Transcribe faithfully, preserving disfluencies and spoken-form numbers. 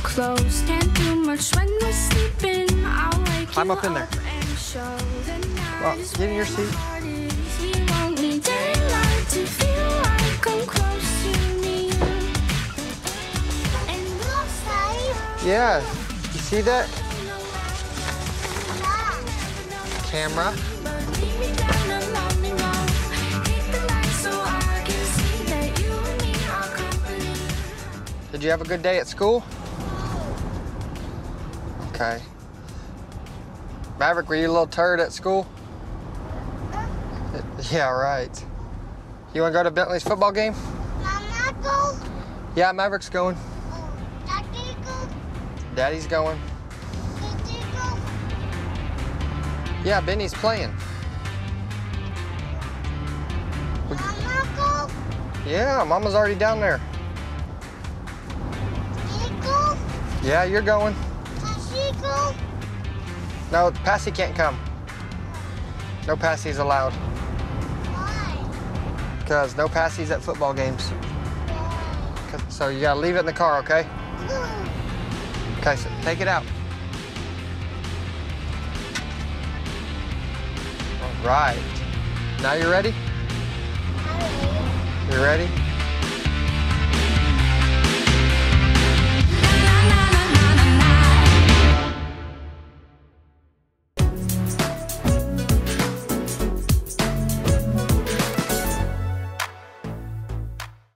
close. Can't do much when we're sleeping. I'll wake Climb you up in there. and show the Well, night get in your seat. you won't need daylight to feel like I'm close to me. And we'll say, Yeah, you see that? Camera. but lead me down a lonely road. Hit the light so I can see that you and me are company. Did you have a good day at school? Okay. Maverick, were you a little turd at school? Yeah, right. You want to go to Bentley's football game? Mama go? Yeah, Maverick's going. Oh, Daddy go? Daddy's going. Daddy go? Yeah, Benny's playing. Mama go? Yeah, Mama's already down there. Daddy go? Yeah, you're going. Daddy go? No, Passy can't come. No Passy's allowed. Why? Because no Passy's at football games. 'Cause- So you gotta leave it in the car, okay? Okay, so take it out. All right. Now you're ready? You ready?